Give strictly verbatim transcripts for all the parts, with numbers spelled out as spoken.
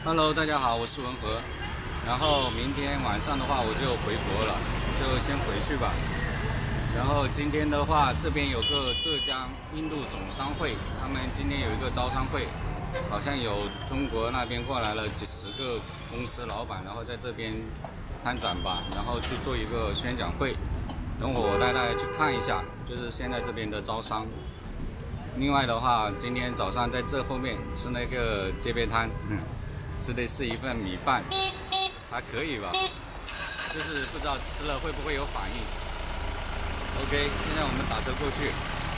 Hello， 大家好，我是文和。然后明天晚上的话我就回国了，就先回去吧。然后今天的话，这边有个浙江印度总商会，他们今天有一个招商会，好像有中国那边过来了几十个公司老板，然后在这边参展吧，然后去做一个宣讲会。等会我带大家去看一下，就是现在这边的招商。另外的话，今天早上在这后面吃那个街边摊。吃的是一份米饭，还可以吧，就是不知道吃了会不会有反应。OK， 现在我们打车过去。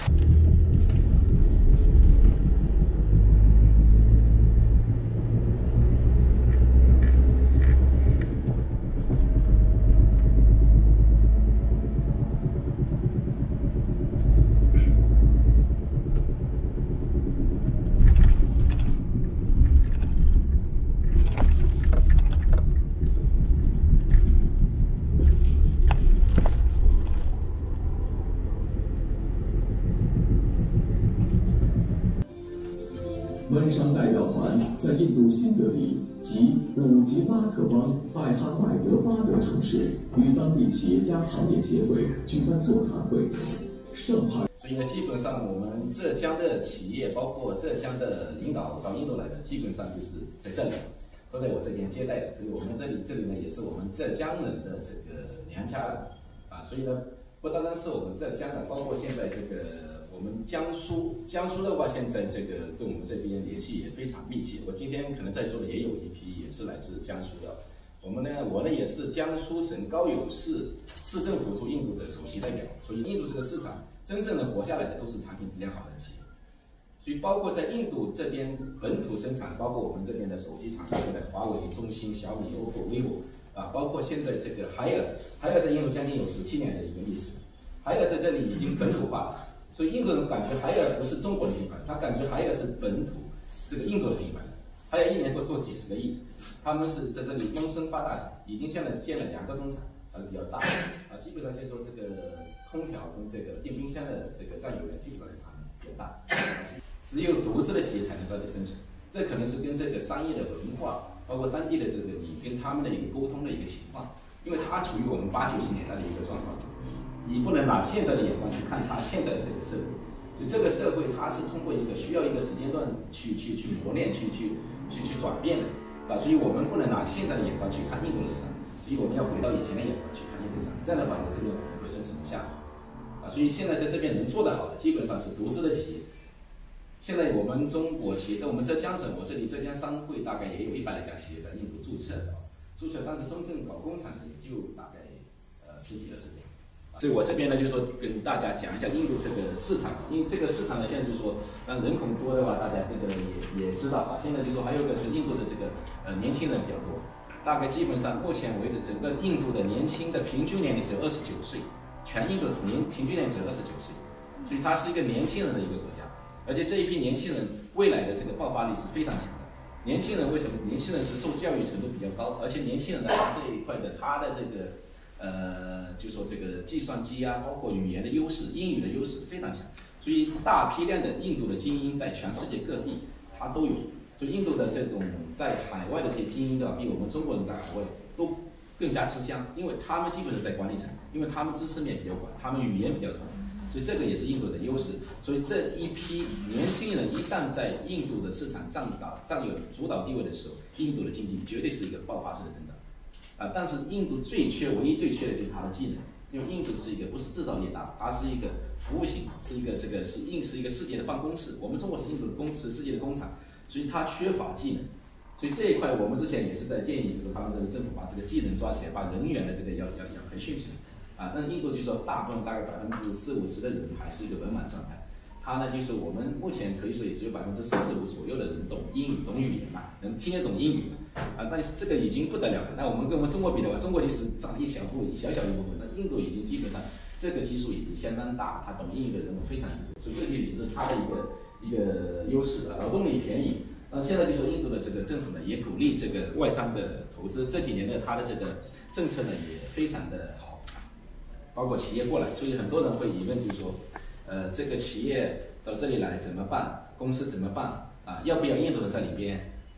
温商代表团在印度新德里及五吉拉特邦艾哈迈德巴德城市与当地企业家行业协会举办座谈会。上海， 所以呢，基本上我们浙江的企业，包括浙江的领导到印度来的，基本上就是在这里，都在我这边接待的。所以我们这里这里呢，也是我们浙江人的这个娘家了啊。所以呢，不单单是我们浙江的，包括现在这个。我们江苏，江苏的话，现在这个跟我们这边联系也非常密切。我今天可能在座的也有一批也是来自江苏的。我们呢，我呢也是江苏省高邮市市政府驻印度的首席代表。所以，印度这个市场真正能活下来的都是产品质量好的企业。所以，包括在印度这边本土生产，包括我们这边的手机厂，现在华为、中兴、小米、O P P O、vivo 啊，包括现在这个海尔，海尔在印度将近有十七年的一个历史，海尔在这里已经本土化了。所以印度人感觉海尔不是中国的品牌，他感觉海尔是本土这个印度的品牌。海尔一年都做几十个亿，他们是在这里闷声发大财，已经现在建了两个工厂，啊比较大啊，基本上就说这个空调跟这个电冰箱的这个占有量基本上是他们比较大。只有独资的企业才能在这里生存，这可能是跟这个商业的文化，包括当地的这个你跟他们的一个沟通的一个情况，因为它处于我们八九十年代的一个状况。你不能拿现在的眼光去看它现在的这个社会，就这个社会它是通过一个需要一个时间段去去去磨练、去去去去转变的，啊，所以我们不能拿现在的眼光去看印度的市场，所以我们要回到以前的眼光去看印度市场，这样的话，你这边我们会生存得下来，啊，所以现在在这边能做得好的，基本上是独资的企业。现在我们中国企业在我们浙江省，我这里浙江商会大概也有一百来家企业在印度注册的，注册，但是真正搞工厂的也就大概呃十几二十家。所以我这边呢，就是说跟大家讲一下印度这个市场，因为这个市场呢，现在就是说，当人口多的话，大家这个也也知道啊。现在就是说还有一个就是印度的这个呃年轻人比较多，大概基本上目前为止，整个印度的年轻的平均年龄只有二十九岁，全印度年平均年龄只有二十九岁，所以它是一个年轻人的一个国家，而且这一批年轻人未来的这个爆发力是非常强的。年轻人为什么？年轻人是受教育程度比较高，而且年轻人呢，他这一块的他的这个。呃，就说这个计算机啊，包括语言的优势，英语的优势非常强，所以大批量的印度的精英在全世界各地它都有。所以印度的这种在海外的这些精英的，比我们中国人在海外都更加吃香，因为他们基本上在管理层，因为他们知识面比较广，他们语言比较通，所以这个也是印度的优势。所以这一批年轻人一旦在印度的市场占导占有主导地位的时候，印度的经济绝对是一个爆发式的增长。啊，但是印度最缺，唯一最缺的就是它的技能，因为印度是一个不是制造业大，它是一个服务型，是一个这个是印是一个世界的办公室，我们中国是印度的公是世界的工厂，所以它缺乏技能，所以这一块我们之前也是在建议，就是他们这个政府把这个技能抓起来，把人员的这个要要要培训起来，啊，那印度就说大部分大概百分之四五十的人还是一个文盲状态。它呢，就是我们目前可以说也只有百分之四十五左右的人懂英语、懂语言嘛，能听得懂英语啊，但是这个已经不得了了。那我们跟我们中国比的话，中国就是占了一小部、一小小一部分，那印度已经基本上这个基数已经相当大，他懂英语的人非常多，所以这就也是它的一个一个优势。劳动力便宜，那现在就说印度的这个政府呢，也鼓励这个外商的投资，这几年呢，它的这个政策呢也非常的好，包括企业过来，所以很多人会疑问，就是说。呃，这个企业到这里来怎么办？公司怎么办？啊，要不要印度人在里边？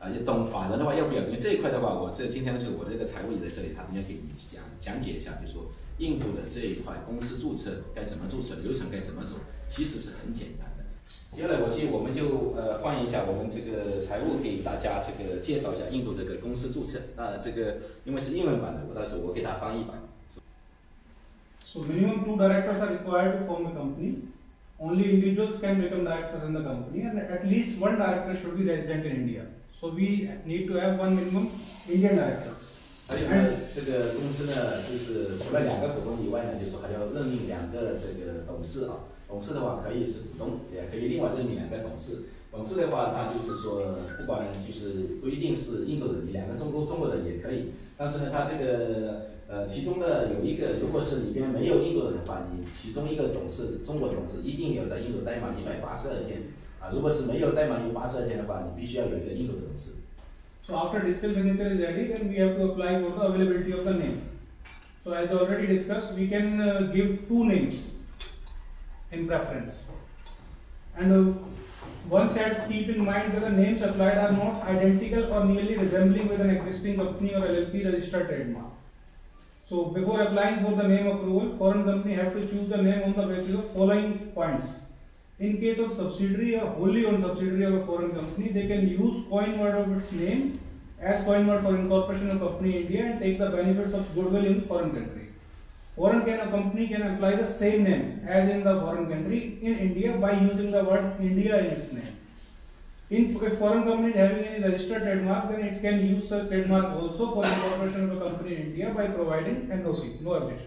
啊，也懂法人的话要不要？因为这一块的话，我这今天就是我的这个财务也在这里，他们要给你们讲讲解一下，就是说印度的这一块公司注册该怎么注册，流程该怎么走，其实是很简单的。接下来我去我们就呃换一下我们这个财务给大家这个介绍一下印度这个公司注册。那这个因为是英文版的，我到时候我给他翻译版。 So minimum two directors are required to form a company. Only individuals can become directors in the company, and at least one director should be resident in India. So we need to have one minimum Indian directors. 而且呢，这个公司呢，就是除了两个股东以外呢，就是还要任命两个这个董事啊。董事的话可以是股东，也可以另外任命两个董事。董事的话，他就是说，不管就是不一定是印度人，你两个中国中国人也可以。但是呢，他这个呃，其中的有一个，如果是里边没有印度人的话，你其中一个董事，中国董事一定要在印度待满一百八十二天。啊，如果是没有待满一百八十二天的话，你必须要有一个印度的董事。 So after digital signature is ready, then we have to apply for the availability of the name. So as already discussed, we can uh, give two names in preference. And uh, one should keep in mind that the names applied are not identical or nearly resembling with an existing company or L L P registered trademark. So before applying for the name approval, foreign company have to choose the name on the basis of following points. In case of subsidiary or wholly owned subsidiary of a foreign company, they can use coin word of its name as coin word for incorporation of company India and take the benefits of goodwill in foreign country. Foreign can, a company can apply the same name as in the foreign country in India by using the word India in its name. In, if foreign company is having any registered trademark, then it can use such trademark also for incorporation of a company in India by providing N O C, no objection.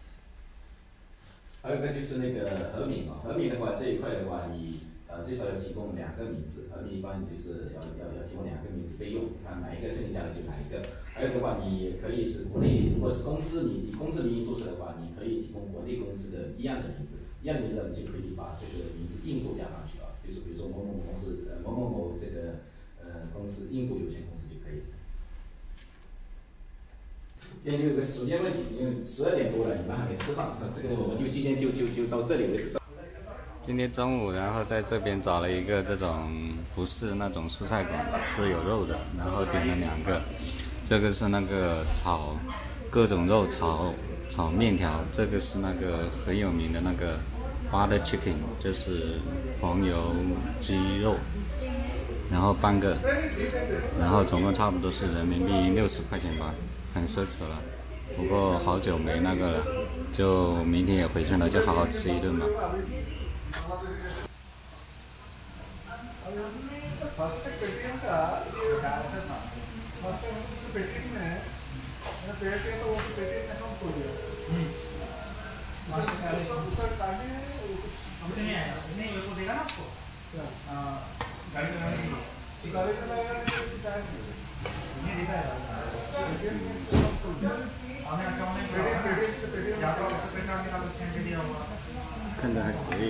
还有一个就是那个合名啊，合名的话这一块的话，你呃最少要提供两个名字，合名一般就是要要要提供两个名字备用，看哪一个申请下来就哪一个。还有的话，你也可以是国内，如果是公司你以公司名义注册的话，你可以提供国内公司的一样的名字，一样的名字你就可以把这个名字印度加上去啊，就是比如说某某某公司呃某某某这个呃公司印度有限公司就可以。因为有个时间问题，因为十二点多了，你们还没吃饭，这个我们就今天就就就到这里为止。 今天中午，然后在这边找了一个这种不是那种蔬菜馆，是有肉的，然后点了两个。这个是那个炒各种肉炒炒面条，这个是那个很有名的那个 butter chicken， 就是黄油鸡肉，然后半个，然后总共差不多是人民币六十块钱吧。很奢侈了，不过好久没那个了，就明天也回去了，就好好吃一顿吧。看着还可以。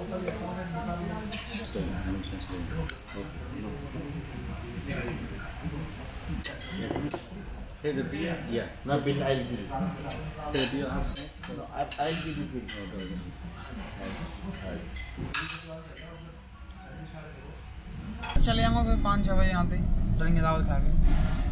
对，他们说是。Here's the beer. Yeah, no bill I'll give you. Here's the beer outside. No, I, I'll give you bill. चले जाऊंगा फिर पाँच छः बजे आते चलेंगे दावत खा के।